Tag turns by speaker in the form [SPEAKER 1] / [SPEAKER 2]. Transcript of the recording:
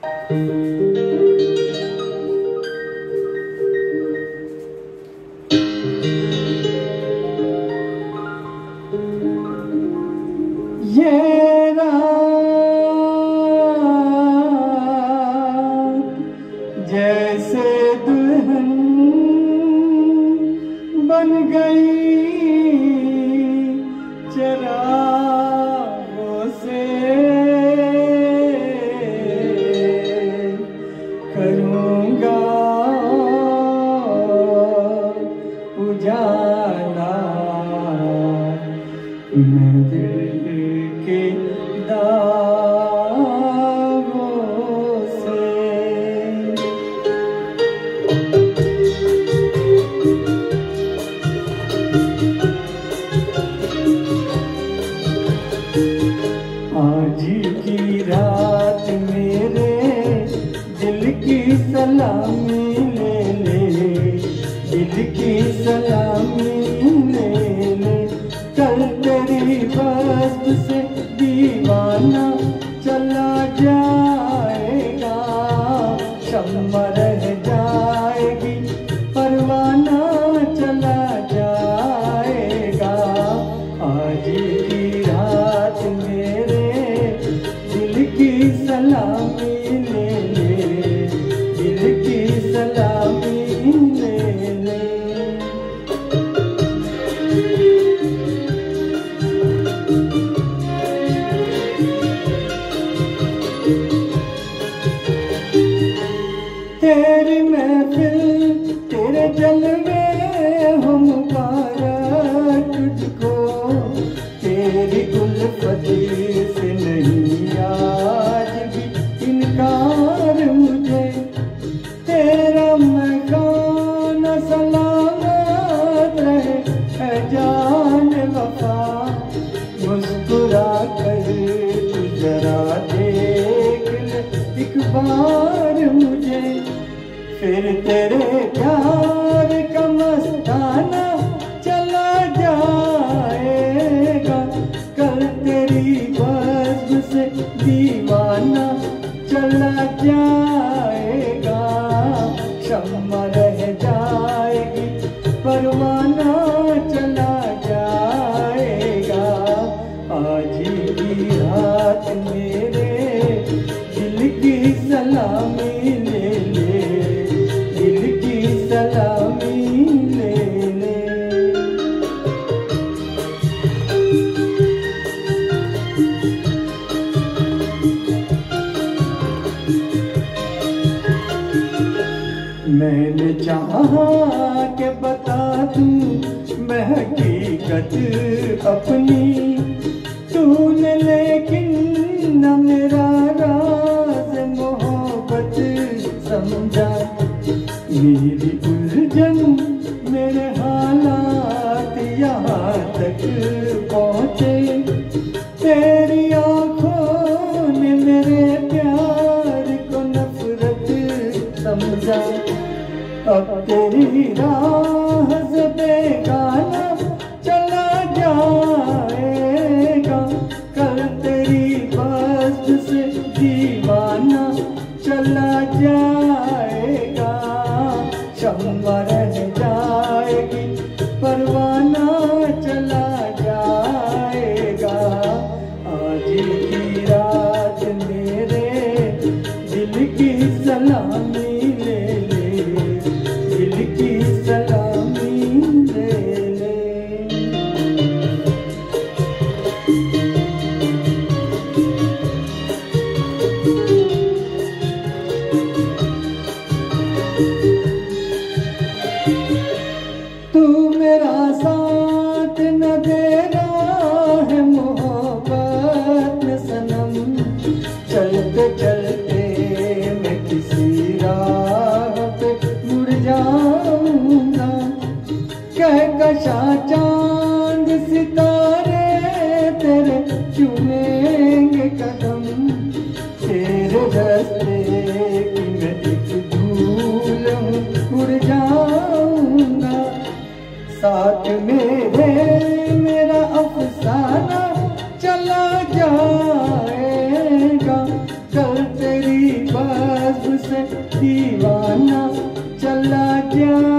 [SPEAKER 1] ये रात जैसे दुल्हन बन गई चरागों से, करूँगा उजाला मैं दिल के दागों से। आज की रात मेरे दिल की सलामी ले ले, दिल की सलामी ले ले। कल तेरी बस से दीवाना चला जाएगा, शम्मा रह जाएगी परवाना चला जाएगा। आज की रात मेरे दिल की सलामी ले ले, दिल की सलामी ले ले। तेरी महफिल तेरे जलवे हो मुबारक तुझको, तेरी उल्फत से नहीं आज भी इनकार मुझे। तेरा मकान सलामत रहे है जान वफा, मुस्कुरा कर तू जरा देख ले एक बार मुझे। फिर तेरे प्यार का मस्ताना चला जाएगा, कल तेरी बस से दीवाना चला जाएगा। शम्मा रह जाएगी परवाना चला जाएगा। आज की रात मेरे दिल की सलामी ले ले, दिल की सलामी ले ले। मैंने चाहा कि बता दूं मैं हकीकत अपनी, तूने लेकिन न मेरा राज मोहब्बत समझा। मेरी उलझन मेरे हालात यहाँ तक पहुँचे, तेरी आँखों ने मेरे प्यार को नफरत समझा। अब तेरी राह से बेगाना चला जाएगा, कल तेरी बस से दीवाना चला जाएगा। शम्मा रह जाएगी परवाना चला जाएगा। आज की रात मेरे दिल की सलामी ले ले, दिल की सलामी ले ले। तू मेरा साथ न दे रहा है मोहब्बत में सनम, चलते चलते मैं किसी राह पे मुड़ जाऊंगा। कहकशा चांद सितारे तेरे चूमेंगे कदम, तेरे रास्ते की मैं एक धूल हूँ उड़ जाऊंगा। साथ मेरे मेरा अफसाना चला जाएगा, कल तेरी बात से दीवाना चला जा।